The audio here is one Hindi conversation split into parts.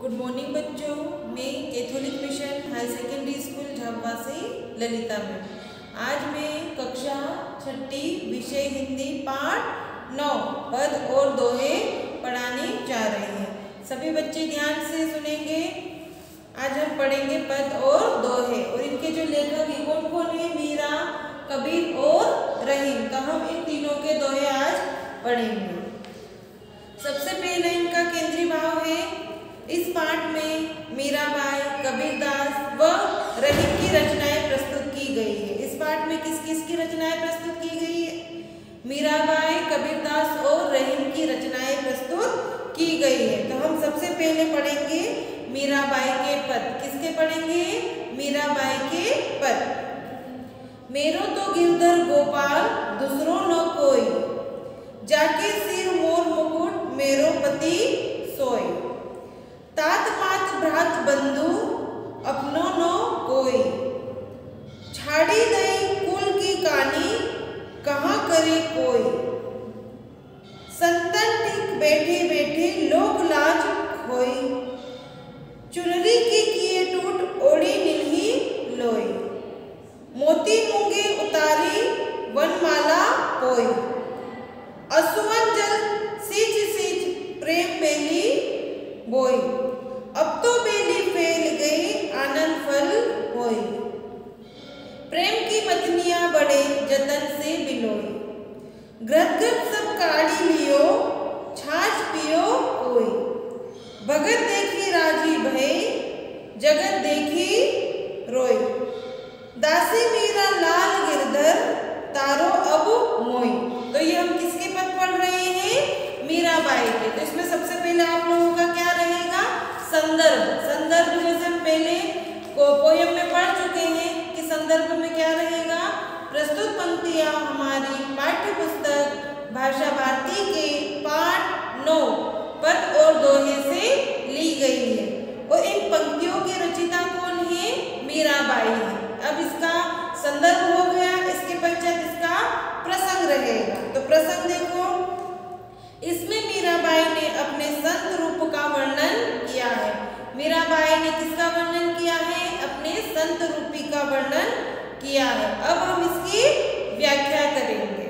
गुड मॉर्निंग बच्चों, मैं Catholic mission high secondary school Jhabua से ललिता मैम। आज मैं कक्षा छठी विषय हिंदी पाठ 9 पद और दोहे पढ़ाने जा रहे हैं। सभी बच्चे ध्यान से सुनेंगे। आज हम पढ़ेंगे पद और दोहे, और इनके जो लेखक हैं कौन कौन है? मीरा, कबीर और रहीम। तो हम इन तीनों के दोहे आज पढ़ेंगे। सबसे पहले इनका केंद्रीय भाव है। इस पाठ में मीराबाई, कबीरदास व रहीम की रचनाएं प्रस्तुत की गई है। इस पाठ में किस किस की रचनाएं प्रस्तुत की गई है? मीराबाई, कबीरदास और रहीम की रचनाएं प्रस्तुत की गई है। तो हम सबसे पहले पढ़ेंगे मीराबाई के पद। किसके पढ़ेंगे? मीराबाई के पद। मेरो तो गिरधर गोपाल दूसरो न कोई, जाके सिर मोर मुकुट मेरो पति सोय। तात पांच भ्रात बंधु अपनो नो कोई, छाड़ी दई कुल की कानी कहाँ करे कोई। संतन टिक बैठे बैठे लोक लाज खोई, चुनरी की किए टूट ओढ़ी निल्ही लोई। मोती मूंगे उतारी वनमाला पोई, असुवन जल सींच सींच प्रेम बेली बोई। अब तो बेली फैल गई आनंद फल होई, प्रेम की मथनियां बड़े जतन से बिलोई। घृत घृत सब काढ़ी लियो छाछ पियो कोई, भगत देखी राजी भय जगत देखी रोई। दासी मीरा लाल गिरधर तारो अब मोई। तो ये हम किसके पद पढ़ रहे हैं? मीराबाई के। तो इसमें सबसे पहले आप लोगों का क्या रहेगा? संदर्भ। संदर्भ जैसे हम पहले पोयम में पढ़ चुके हैं कि संदर्भ में क्या रहेगा? प्रस्तुत पंक्तियां हमारी पाठ्य पुस्तक भाषा भारती के पाठ 9 पद और दोहे से ली गई है, और इन पंक्तियों के रचिता कौन है? मीराबाई है। अब इसका संदर्भ हो गया, इसके पश्चात इसका प्रसंग रहेगा। तो प्रसंग देखो, इसमें मीराबाई ने अपने संत रूप का वर्णन किया है। मीराबाई ने किसका वर्णन किया है? अपने संत रूपी का वर्णन किया है। अब हम इसकी व्याख्या करेंगे।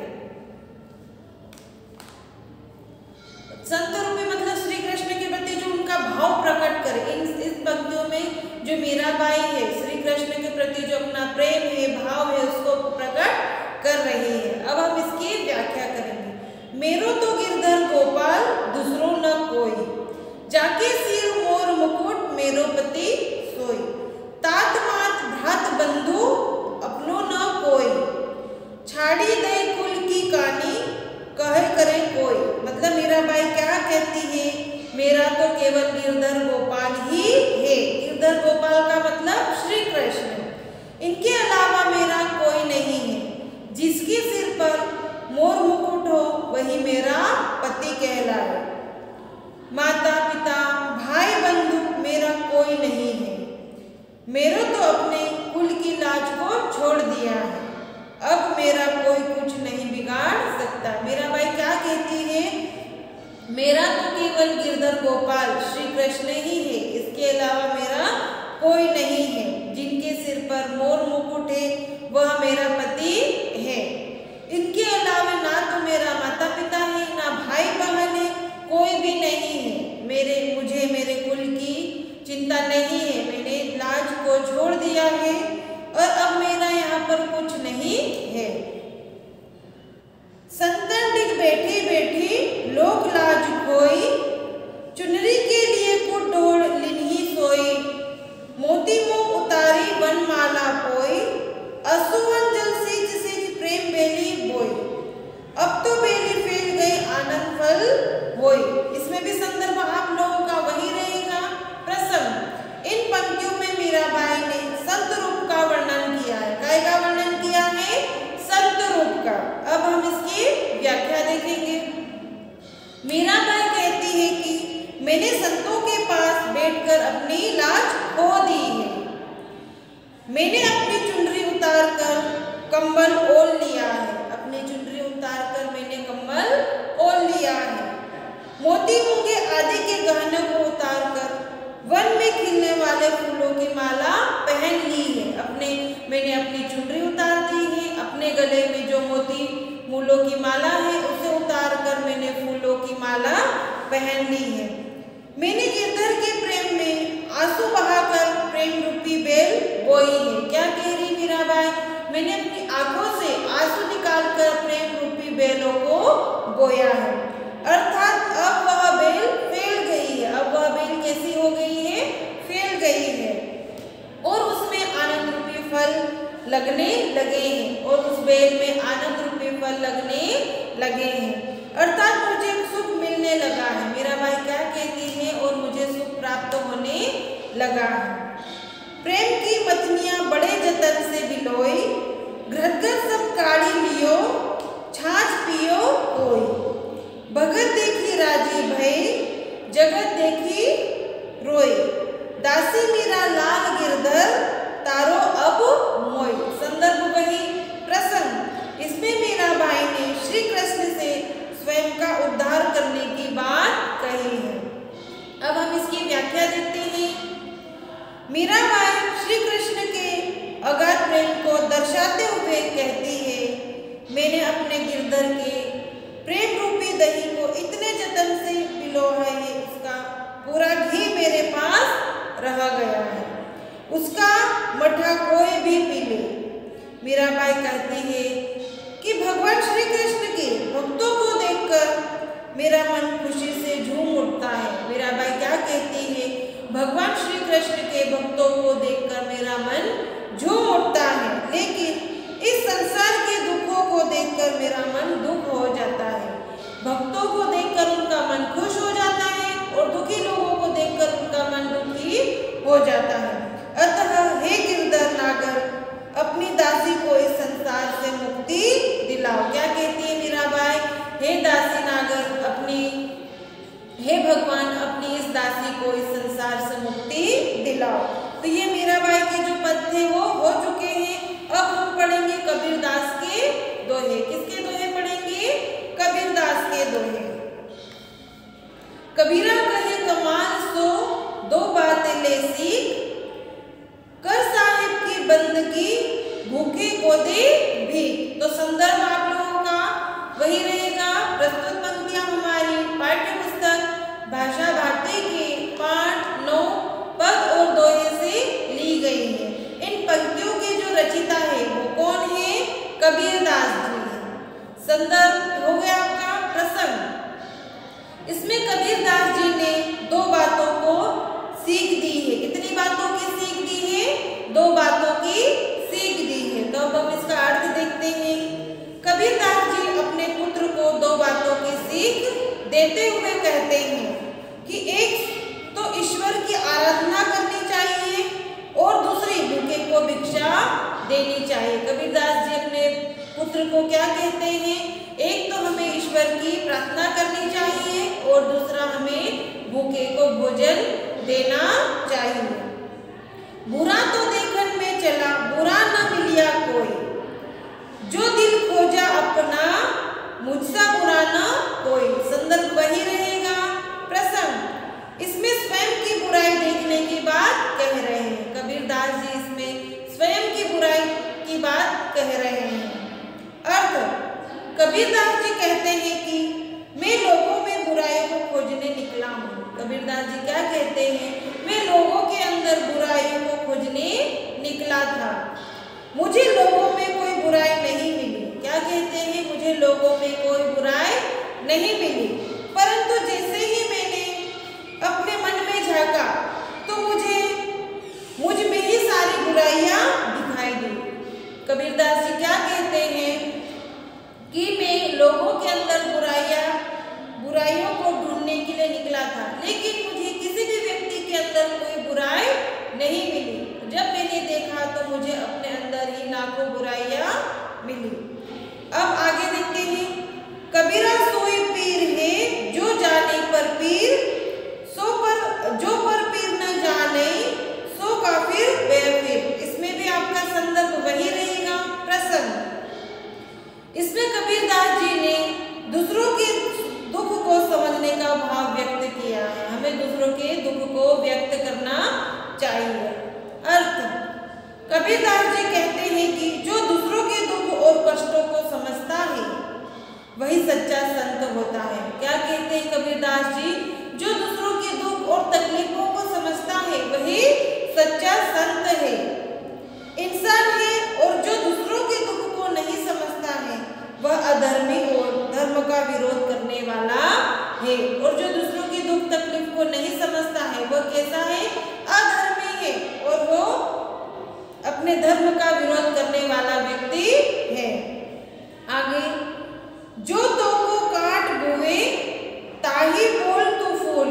संत रूपी मतलब श्री कृष्ण के प्रति जो उनका भाव प्रकट करे। इस पंक्तियों में जो मीराबाई है श्री कृष्ण के प्रति जो अपना प्रेम है, भाव है, उसको प्रकट कर रही है। अब हम इसकी व्याख्या करेंगे। मेरो तो गिरधर गोपाल दूसरो न कोई, जाके सिर मोर मुकुट मेरो पति सोई। तात मात भ्रात बंधु अपनो न कोई, छाड़ी दई कुल की कानी कहे करे कोई। मतलब मीराबाई क्या कहती है? मेरा तो केवल गिरधर गोपाल ही है। गिरधर गोपाल का मतलब श्री कृष्ण, इनके अलावा मेरा कोई नहीं है। जिसके सिर पर मोर मुकुट हो वही मेरा पति कहलाए। माता पिता भाई बंधु मेरा कोई नहीं है। मेरा तो अपने कुल की लाज को छोड़ दिया है, अब मेरा कोई कुछ नहीं बिगाड़ सकता। मीराबाई क्या कहती है? मेरा तो केवल गिरधर गोपाल श्री कृष्ण ही है, इसके अलावा मेरा कोई नहीं है। जिनके सिर पर मोर मुकुट है वह मेरा पति है। इनके अलावा ना तो मेरा माता पिता है, ना भाई बहन है, कोई भी नहीं है। मुझे मेरे कुल की चिंता नहीं है। मैंने लाज को छोड़ दिया है और अब मेरा यहाँ पर कुछ नहीं है। संतन टिक बैठे बैठे लोक लाज खोई, चुनरी के लिए कुट ढोड़ लिन्ही सोई। मोती मुंह उतारी वनमाला पोई, असुवन जल सींच सींच प्रेम बेली बोई। अब तो बेली फैल गई आनंद फल होई। इसमें भी संदर्भ आप लोगों का वही रहेगा, प्रसंग। इन पंक्तियों में मीराबाई ने संत रूप का वर्णन किया है। काय का वर्णन किया है? संत रूप का। अब हम इसकी व्याख्या देखेंगे। मीराबाई कहती है कि मैंने संतों के पास बैठकर अपनी लाज खो दी है। मैंने अपनी चुनरी उतार कर कंबल ओढ़ लिया है। अपनी चुनरी उतार कर मैंने कंबल ओढ़ लिया है। मोती मूंगे आदि के गहनों को उतार कर वन में खिलने वाले फूलों की माला पहन ली है। मैंने अपनी चुनरी उतार दी है। अपने गले में जो मोती मूलों की माला है उसे उतार कर मैंने फूलों की माला पहन ली है। मैंने गिरधर के प्रेम में आंसू बहाकर प्रेम रूपी बेल बोई है। क्या कह रही मीराबाई? मैंने अपनी आंखों से आंसू निकालकर प्रेम रूपी बेलों को बोया है। अर्थात अब वह बेल फैल गई है। अब वह बेल कैसी हो गई है? फैल गई है और उसमें आनंद रूपी फल लगने लगे हैं। और उस बेल में आनंद रूपी फल लगने लगे हैं। अर्थात मुझे सुख मिलने लगा है। मीराबाई क्या कहती है? और मुझे सुख प्राप्त होने लगा है। प्रेम की मथनियाँ बड़े जतन से बिलोई, घृतगत सब काढ़ी लियो, छाछ पियो कोई। भगत देखी राजी भई, जगत देखी रोई। दासी मीरा लाल गिरधर, तारो अब मोई। संदर्भ वही प्रसंग। इसमें मीराबाई ने श्री कृष्ण से स्वयं का उद्धार करने की बात कही है। अब हम इसकी व्याख्या देखते हैं। मीराबाई श्री कृष्ण के अगाध प्रेम को दर्शाते हुए कहती है, मैंने अपने गिरधर के प्रेम रूपी दही को इतने जतन से पिलोया है, उसका पूरा घी मेरे पास रह गया है, उसका मठा कोई भी पी ले। मीराबाई कहती है कि भगवान श्री कृष्ण के भक्तों को देखकर मेरा मन खुशी से झूम उठता है। मीराबाई क्या कहती है? भगवान श्री कृष्ण के भक्तों को देखकर मेरा मन झूम उठता है, लेकिन इस संसार के दुखों को देखकर मेरा मन दुख हो जाता है। भक्तों को देखकर उनका मन खुश हो जाता है और दुखी लोगों को देखकर उनका मन दुखी हो जाता है। अतः हे गिरधर नागर, अपनी दासी को इस संसार से मुक्ति दिलाओ। क्या कहती है मीराबाई? हे दासी नागर, हे भगवान, अपनी इस दासी को इस संसार से मुक्ति दिलाओ। तो ये मीराबाई के जो पद थे वो हो चुके हैं। अब हम पढ़ेंगे कबीरदास के दोहे। किसके दोहे पढ़ेंगे? कबीरदास के दोहे। कबीरा कहे कमाल सो, दो बातें ले सीख, कर साहिब की बंदगी, भूखे को दे भीख। तो संदर्भ आप लोगों का वही रहेगा। प्रस्तुत पंक्तियां हमारी पाठ्य पुस्तक भाषा भारती के पाठ 9 पद और दोहे से ली गई है। इन पंक्तियों के जो रचिता है वो कौन है? कबीरदास जी है। संदर्भ हो गया आपका प्रसंग। इसमें कबीरदास जी ने दो बातों को सीख दी है। कितनी बातों की सीख दी है? दो बातों की सीख दी है। तो अब हम इसका अर्थ देखते हैं। कबीरदास जी अपने पुत्र को दो बातों की सीख देते हुए कहते हैं कि एक तो ईश्वर की आराधना करनी चाहिए और दूसरी भूखे को भिक्षा देनी चाहिए। कबीरदास जी अपने पुत्र को क्या कहते हैं? एक तो हमें ईश्वर की प्रार्थना करनी चाहिए और दूसरा हमें भूखे को भोजन देना चाहिए। बुरा तो देखन में चला, बुरा न मिलिया कोई, जो दिल खोजा अपना, मुझसा बुरा न कोई। संदर्भ वही रहेगा प्रसंग। इसमें स्वयं की बुराई देखने की बात कह रहे हैं। कबीरदास जी इसमें स्वयं की बुराई की बात कह रहे हैं। अर्थ, कबीरदास जी कहते हैं कि मैं लोगों में बुराइयों को खोजने निकला हूँ। कबीरदास जी क्या कहते हैं? मैं लोगों के अंदर बुराइयों को खोजने निकला था, मुझे लोगों में कोई बुराई नहीं मिली। क्या कहते हैं? मुझे लोगों में कोई बुराई नहीं मिली, परंतु जैसे ही मैंने अपने मन में झांका तो मुझ में ही सारी बुराइयां दिखाई दी। कबीरदास जी क्या कहते हैं कि मैं लोगों के अंदर बुराइयों को ढूंढने के लिए निकला था, लेकिन मुझे किसी भी व्यक्ति के अंदर कोई बुराई नहीं मिली। जब मैंने देखा तो मुझे अपने अंदर ही लाखों बुराइयां मिली। अब आगे देखते हैं। कबीरा सोई पीर है, जो जाने पर पीर, जो पर पीर न जाने, सो काफिर बेफिर। इसमें भी आपका संदर्भ वही रहेगा प्रसंग। इसमें कबीरदास जी ने दूसरों के दुख को समझने का भाव व्यक्त किया है। हमें दूसरों के दुख को व्यक्त करना चाहिए। अर्थ, कबीरदास जी कहते हैं कि जो दूसरों के दुख और कष्टों को समझता है वही सच्चा संत होता है। क्या कहते हैं कबीरदास जी? जो दूसरों के दुख और तकलीफों को समझता है वही सच्चा संत है। इंसान है और जो दूसरों के दुख को नहीं समझता है वह अधर्मी और धर्म का विरोध करने वाला है। और जो दूसरों के दुख तकलीफ को नहीं समझता है वह कैसा है? अधर्मी है और वो अपने धर्म का विरोध करने वाला व्यक्ति है। आगे, जो तो को काट बोवे ताही बोल तो फूल,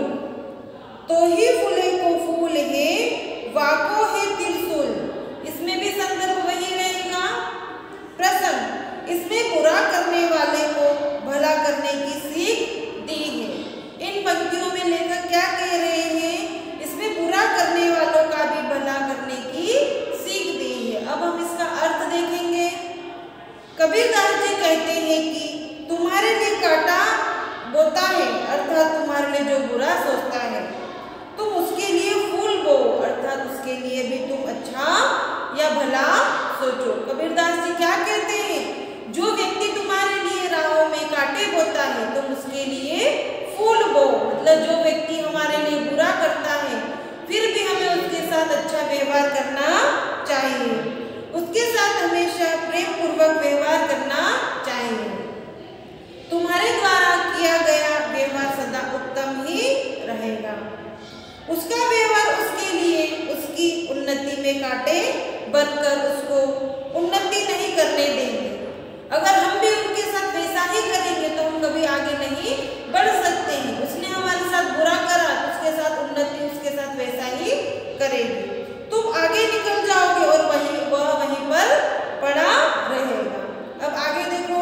तो ही फूले को फूल है वाको है त्रिशूल। इसमें भी संदर्भ वही रहेगा। प्रसंग, इसमें बुरा करने वाले को भला करने की सीख दी है। इन पंक्तियों में लेखक क्या कह रहे हैं? इसमें बुरा करने वालों का भी भला करने की सीख दी है। अब हम इसका अर्थ देखेंगे। कबीरदास जी कहते हैं कि तुम्हारे लिए कांटा बोता है, अर्थात तुम्हारे लिए जो बुरा सोचता है, तुम उसके लिए फूल बो, अर्थात उसके लिए भी तुम अच्छा या भला सोचो। कबीरदास जी क्या कहते हैं? जो व्यक्ति तुम्हारे लिए राहों में कांटे बोता है तुम उसके लिए फूल बो। मतलब जो व्यक्ति हमारे लिए बुरा करता है फिर भी हमें उसके साथ अच्छा व्यवहार करना चाहिए, उसके साथ हमेशा प्रेम पूर्वक व्यवहार करना चाहिए। तुम्हारे द्वारा किया गया व्यवहार सदा उत्तम ही रहेगा। उसका व्यवहार उसके लिए उसकी उन्नति में कांटे बनकर उसको उन्नति नहीं करने देंगे। अगर हम भी उनके साथ वैसा ही करेंगे तो हम कभी आगे नहीं बढ़ सकते हैं। उसने हमारे साथ बुरा करा तो उसके साथ उन्नति उसके साथ वैसा ही करेगी। तुम आगे निकल जाओगे और वहीं पर पड़ा रहेगा। अब आगे देखो,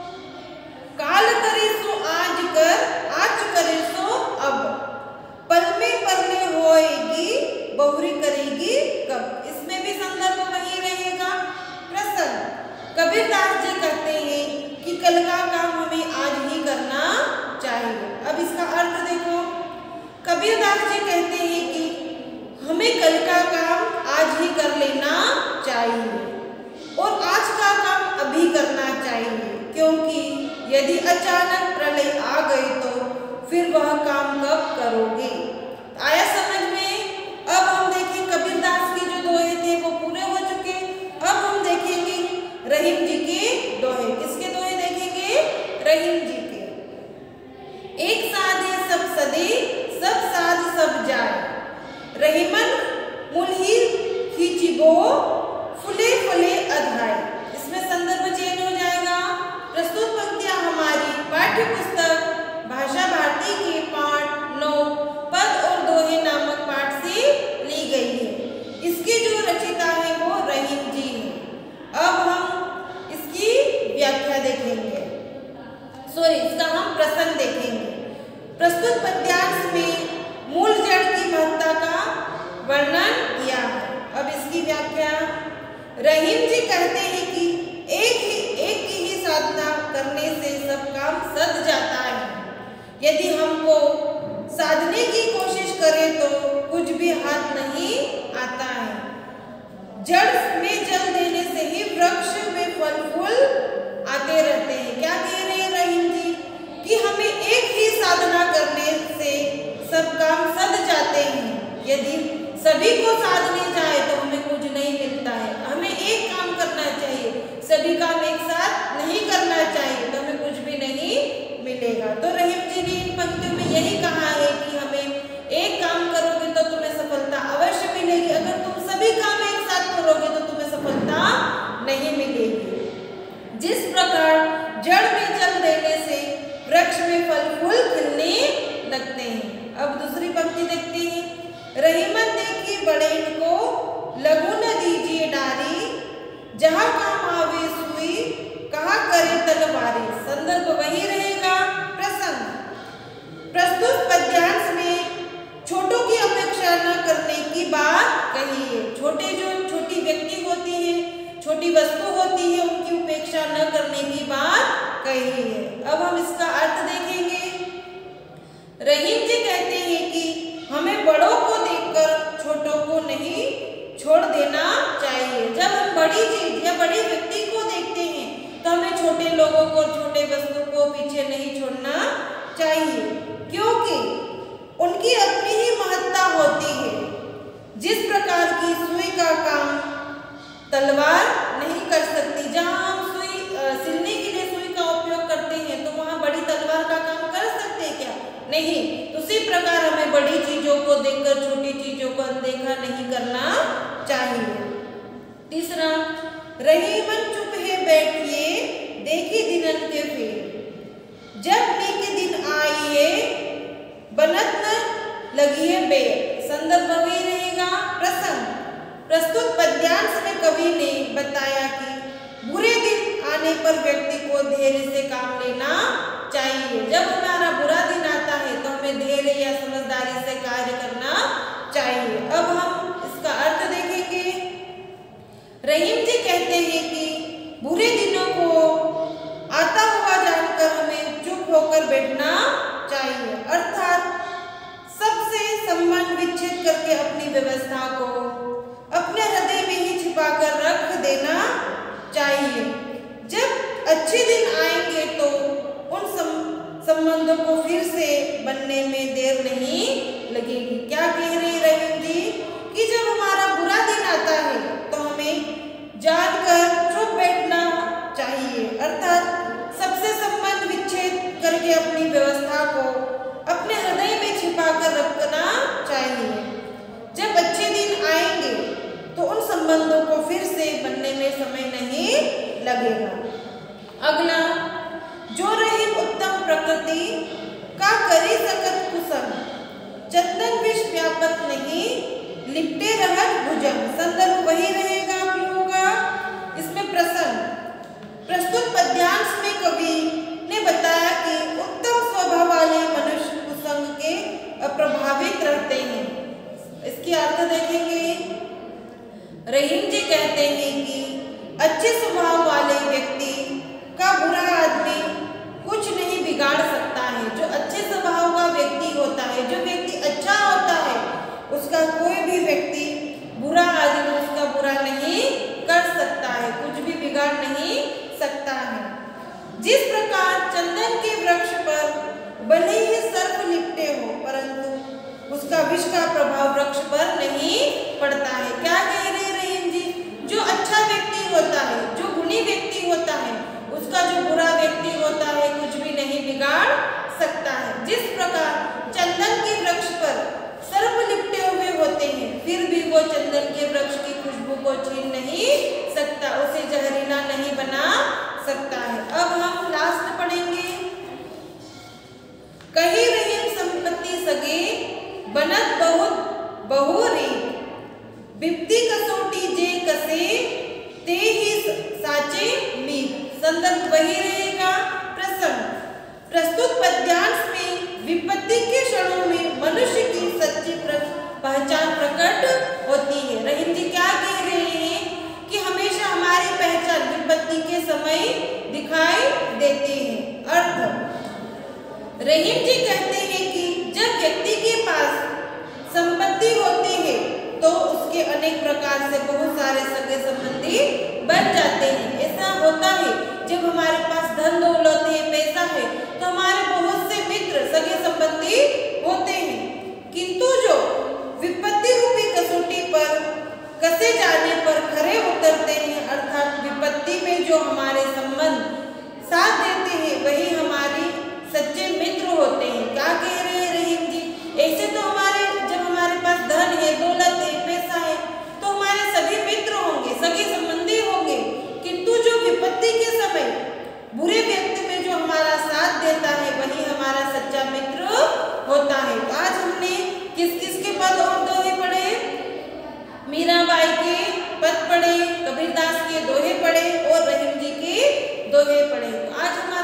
काल करे सो आज कर, आज करे सो अब, पल में परले होएगी बहुरी करेगी कब। इसमें भी संदर्भ वही रहेगा। प्रसंग, कबीरदास जी कहते हैं कि कल का काम हमें आज ही करना चाहिए। अब इसका अर्थ देखो, कबीरदास जी कहते हैं कि हमें कल का काम आज ही कर लेना चाहिए और आज का काम अभी करना चाहिए, क्योंकि यदि अचानक प्रलय आ गई तो फिर वह काम कब करोगे। आया समझ में? अब हम देखें कबीरदास के जो दोहे थे वो पूरे हो चुके। अब हम देखेंगे रहीम जी के दोहे। किसके दोहे देखेंगे? रहीम जी के। एक साधे सब सदे, सब साध सब जाए, रहीमन मुलही खींचिबो फुले फुले अधाय। इसमें संदर्भ चेंज हो जाएगा। प्रस्तुत पंक्तियां हमारी पाठ्य पुस्तक भाषा भारती के पाठ 9 पद और दोहे नामक पाठ से ली गई है। इसके जो रचिता है वो रहीम जी है। अब हम इसकी व्याख्या देखेंगे, इसका हम प्रसंग देखेंगे। प्रस्तुत पद्यांश में मूल जड़ की महत्ता का वर्णन किया है। अब इसकी व्याख्या, रहीम जी कहते हैं कि एक की ही साधना करने से सब काम सध जाता है। यदि हमको साधने की कोशिश करें तो कुछ भी हाथ नहीं आता है। जड़ में जल देने से ही वृक्ष में फल फूल आते रहते हैं। क्या कह रहे हैं रहीम जी? कि हमें एक ही साधना करने से सब काम सध जाते हैं। यदि सभी को साधने जाए तो हमें कुछ नहीं मिलता है। हमें एक काम करना चाहिए, सभी काम एक साथ नहीं करना चाहिए तो हमें कुछ भी नहीं मिलेगा। तो रहीम जी ने इन पंक्तियों में यही कहा है कि हमें एक काम करोगे तो तुम्हें सफलता अवश्य मिलेगी, अगर तुम सभी काम एक साथ करोगे तो तुम्हें सफलता नहीं मिलेगी। जिस प्रकार जड़ में जल देने से वृक्ष में फल फूल खिलने लगते हैं। अब दूसरी पंक्ति देखते हैं, रहीमन देखी बड़े इनको लघु न दीजिए डारी, जहाँ काम आवे सुई कहाँ करे तलवारी। संदर्भ वही रहेगा। प्रसंग, प्रस्तुत पद्यांश में छोटों की अपेक्षा न करने की बात कही है। छोटी व्यक्ति होती है, छोटी वस्तु होती है, उनकी उपेक्षा न करने की बात कही है। अब हम इसका अर्थ देखेंगे। रहीम जी कहते हैं कि हमें बड़ों को देखकर छोटों को नहीं या बड़े व्यक्ति को देखते हैं तो हमें छोटे लोगों को, छोटे वस्तु को पीछे नहीं छोड़ना चाहिए, क्योंकि उनकी अपनी ही महत्ता होती है। जिस प्रकार की सुई का काम तलवार नहीं कर सकती, जहाँ हम सुई सिलने के लिए सुई का उपयोग करते हैं तो वहाँ बड़ी तलवार का काम कर सकते हैं क्या? नहीं। तो उसी प्रकार हमें बड़ी चीजों को देखकर छोटी चीजों को अनदेखा नहीं करना चाहिए। तीसरा, रही मन चुप है बैठिए, देखी दिनन के फेर, जब नीक दिन आइए बनत न लगिए बेर। संदर्भ वही रहेगा प्रसंग। प्रस्तुत पद्यांश में कवि ने बताया कि बुरे दिन आने पर व्यक्ति को धैर्य से काम लेना चाहिए। जब हमारा बुरा दिन आता है तो हमें धैर्य या समझदारी से कार्य करना चाहिए। अब हम इसका अर्थ देखेंगे। रहीम जी कहते हैं कि बुरे दिनों को आता हुआ जानकर हमें चुप होकर बैठना चाहिए, अर्थात सबसे संबंध विच्छेद करके अपनी व्यवस्था को अपने हृदय में ही छिपाकर रख देना चाहिए। जब अच्छे दिन आएंगे तो उन संबंधों को फिर से बनने में देर नहीं लगेगी। क्या कह रहे रहीम जी कि जब हमारा बुरा दिन आता है तो हमें जानकर चुप बैठना चाहिए, अर्थात सबसे संबंध विच्छेद करके अपनी व्यवस्था को अपने हृदय में छिपाकर रखना चाहिए। जब अच्छे दिन आएंगे तो उन संबंधों को फिर से बनने में समय नहीं लगेगा। अगला, जो रही उत्तम प्रकृति का करी सकत कुसंग, चंदन विष व्यापक नहीं लिपटे रहत भुजंग। संदर्भ वही रहेगा आप लोगों का। इसमें प्रसंग, प्रस्तुत पद्यांश में कवि ने बताया कि उत्तम स्वभाव वाले मनुष्य कुसंग के अप्रभावित रहते हैं। इसकी अर्थ देखेंगे। रहीम जी कहते हैं कि अच्छे स्वभाव वाले व्यक्ति का बुरा आदमी कुछ नहीं बिगाड़ सकता है। जो अच्छे स्वभाव का व्यक्ति होता है, जो व्यक्ति अच्छा होता है, उसका कोई भी व्यक्ति बुरा आदमी उसका बुरा नहीं कर सकता है, कुछ भी बिगाड़ नहीं सकता है। जिस प्रकार चंदन के वृक्ष पर भले ही सर्प लिपटे हो, परंतु उसका विष का प्रभाव वृक्ष पर नहीं पड़ता है। क्या कह रहे रहीम जी? जो अच्छा व्यक्ति होता है, जो गुणी व्यक्ति होता है, उसका जो बुरा व्यक्ति होता है कुछ भी नहीं बिगाड़ सकता है। जिस प्रकार चंदन के वृक्ष पर सर्प लिपटे हुए होते हैं, फिर भी वो चंदन के वृक्ष की खुशबू को छीन नहीं सकता, उसे जहरीला नहीं बना सकता है। अब हम लास्ट पढ़ेंगे। कही रहीम संपत्ति सगे बनत बहुत बहुरी, विपत्ति कसौटी जे कसे ते ही साचे मीत। संदर्भ वही रहेगा प्रसंग। प्रस्तुत पद्यांश में विपत्ति के क्षणों में मनुष्य की सच्ची पहचान प्रकट होती है। रहीम जी क्या कह रहे हैं कि हमेशा हमारी पहचान विपत्ति के समय दिखाई देती है। अर्थ, रहीम जी कहते हैं कि जब व्यक्ति के पास संपत्ति होती है तो उसके अनेक प्रकार से बहुत सारे सगे संबंधी बन जाते हैं। ऐसा होता है जब हमारे पास धन दौलत है, पैसा है, तो हमारे बहुत से मित्र सगे संबंधी होते हैं, किंतु जो विपत्ति रूपी कसौटी पर कसे जाने पर खरे उतरते हैं, अर्थात विपत्ति में जो हमारे संबंध साथ देते हैं वही हमारे सच्चे मित्र होते हैं। क्या कह रहे हैं रहीम जी? ऐसे तो जब हमारे पास धन है, दौलत है, पैसा है, तो हमारे सभी मित्र होंगे, सगे संबंधी होंगे, किंतु जो विपत्ति के समय बुरे व्यक्ति में जो हमारा साथ देता है वही हमारा सच्चा मित्र होता है। तो आज हमने किस किस के पद और दोहे पढ़े? मीराबाई के पद पढ़े, कबीरदास के दोहे पढ़े और रहीम जी के दोहे पढ़े। तो आज हमारा